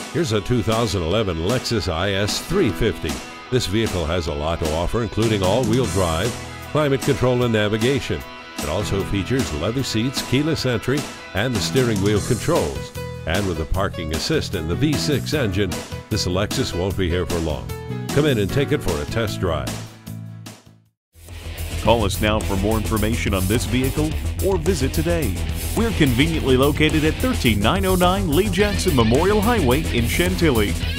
Here's a 2011 Lexus IS 350. This vehicle has a lot to offer, including all-wheel drive, climate control and navigation. It also features leather seats, keyless entry, and the steering wheel controls. And with the parking assist and the V6 engine, this Lexus won't be here for long. Come in and take it for a test drive. Call us now for more information on this vehicle or visit today. We're conveniently located at 13909 Lee Jackson Memorial Highway in Chantilly.